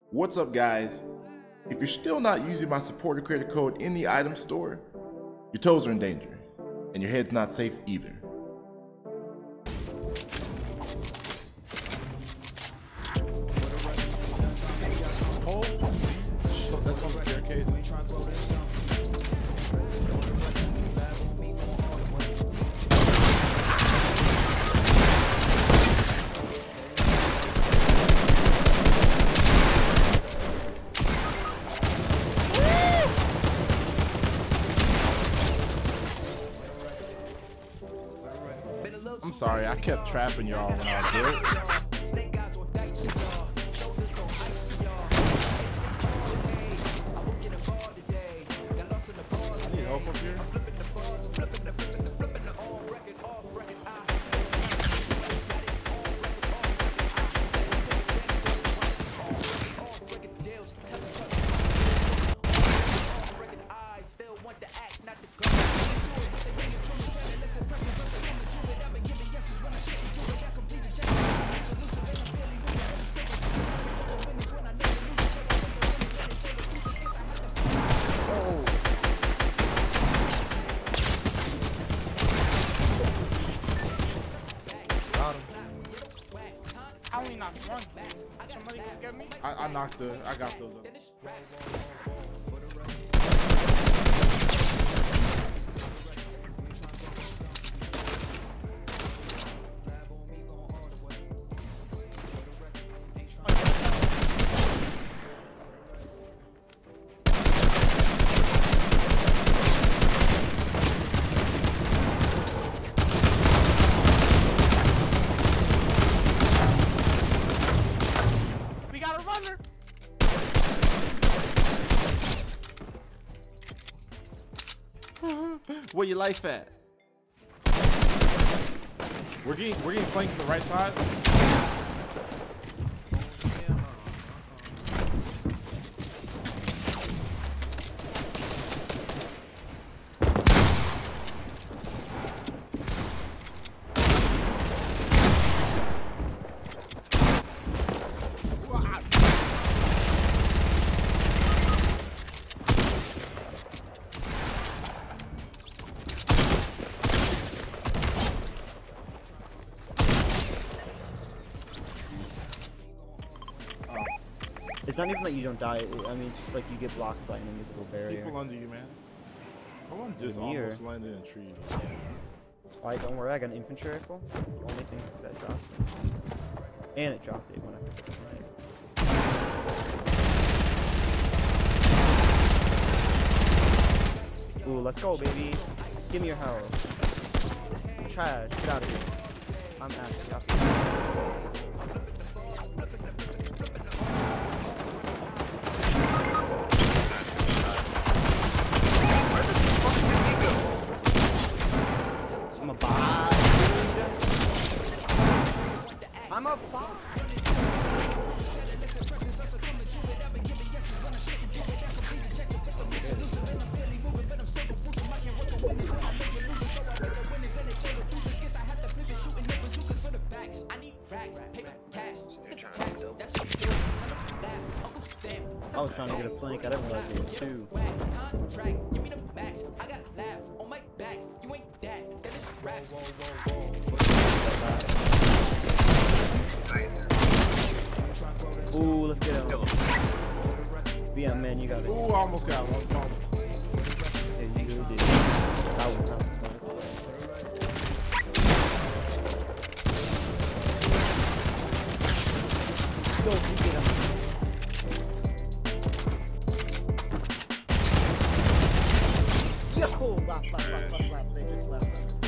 What's up, guys? If you're still not using my supporter creator code in the item store, your toes are in danger, and your head's not safe either. That's on the staircase. I'm sorry, I kept trapping y'all when I did. I need help up here. I only knocked one. Somebody can get me? I got those up. Where your life at? We're getting flanked from the right side. It's not even that you don't die. I mean, it's just like you get blocked by an invisible barrier. People under you, man. I want to just almost landed in a tree. Alright, don't worry. I got an infantry rifle. The only thing that drops. And it dropped it when I picked it right. Ooh, let's go, baby. Give me your health. Trash. Get out of here. I'm actually outside. I'm a boss. I was trying to get a flank. I didn't realize it was two. Ooh, let's get him. BM, man, you got it. Ooh, I almost got one. Yeah, you really did. That was not the smartest play. Go, you get him. Yo, lap, they just left.